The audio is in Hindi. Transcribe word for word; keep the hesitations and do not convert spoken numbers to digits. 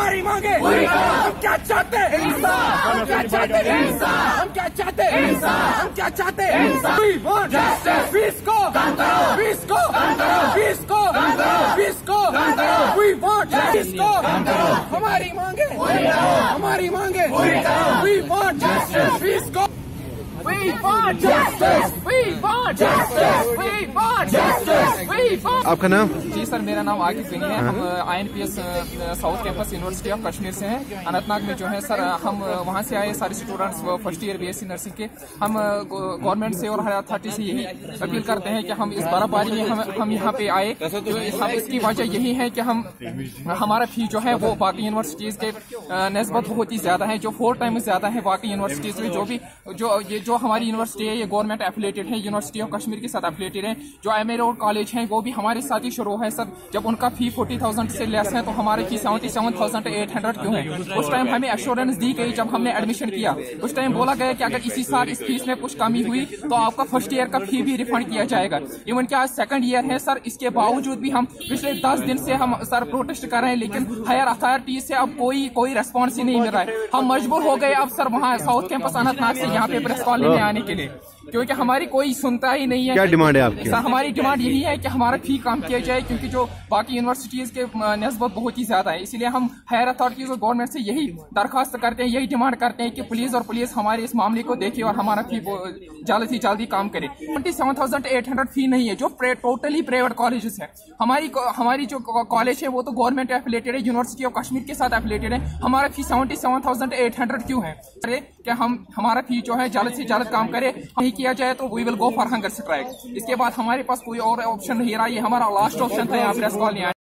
हमारी मांगे हम क्या चाहते हैं, हम क्या चाहते हैं, हम क्या चाहते हैं, हम क्या चाहते हैं, We want justice. फीस को फीस को फीस को फीस को We want justice को हमारी मांगे हमारी मांगे We want justice. फीस को We want justice. We want justice. We want justice. We want. आपका नाम? जी सर, मेरा नाम आकिफ है। हम I N P S south campus university of Kashmir से हैं। अनंतनाग में जो है सर, हम वहाँ से आए सारे students first year B S C nursing के। हम गवर्नमेंट से और हर अथॉरिटी से यही अपील करते हैं कि हम इस बर्फबारी में हम हम यहाँ पे आए। हम इसकी वजह यही है कि हम हमारा फी जो है वो बाकी यूनिवर्सिटीज के नस्बत बहुत ही ज्यादा है, जो फोर टाइम ज्यादा है बाकी यूनिवर्सिटीज में। जो भी जो ये जो हमारी यूनिवर्सिटी है ये गवर्नमेंट एफिलेटेड है, यूनिवर्सिटी ऑफ कश्मीर के साथ एफिलेटेड है। जो एम ए और कॉलेज हैं वो भी हमारे साथ ही शुरू है सर। जब उनका फी फोर्टी थाउजेंड से लेस है तो हमारी fee seventy seven thousand eight hundred क्यों है? उस टाइम हमें एश्योरेंस दी गई जब हमने एडमिशन किया। उस टाइम बोला गया कि अगर इसी साल इस फीस में कुछ कमी हुई तो आपका फर्स्ट ईयर का फी भी रिफंड किया जाएगा। इवन कि आज सेकंड ईयर है सर, इसके बावजूद भी हम पिछले दस दिन से हम सर प्रोटेस्ट कर रहे हैं, लेकिन हायर अथॉरिटी से अब कोई कोई रेस्पॉन्स ही नहीं मिल रहा है। हम मजबूर हो गए अब सर वहाँ साउथ कैंपस अनंतनाग से यहाँ पे प्रेस कॉलोनी में आने के लिए, क्योंकि हमारी कोई सुनता ही नहीं है। क्या डिमांड है आपकी? सर हमारी डिमांड यही है कि हमारा फी कम किया जाए, क्योंकि जो बाकी यूनिवर्सिटीज के नस्बत बहुत ही ज्यादा है। इसलिए हम हायर अथॉरिटीज और गवर्नमेंट से यही दरखास्त करते हैं, यही डिमांड करते हैं कि प्लीज और प्लीज हमारे इस मामले को देखिए और हमारा फी जल्द से जल्दी काम करे। Twenty seven thousand eight hundred fee नहीं है जो टोटली प्राइवेट कॉलेजेस है। हमारी हमारी जो कॉलेज है वो तो गवर्नमेंट एफिलेटेड है, यूनिवर्सिटी ऑफ कश्मीर के साथ एफिलेटेड है। हमारा fee seventy seven thousand eight hundred क्यों है? अरे क्या हम हमारा फी जो है जल्द से जल्द काम करे, नहीं किया जाए तो we will go for hunger strike. इसके बाद हमारे पास कोई और ऑप्शन नहीं रहा, ये हमारा लास्ट ऑप्शन था यहाँ प्रेस कॉलोनी।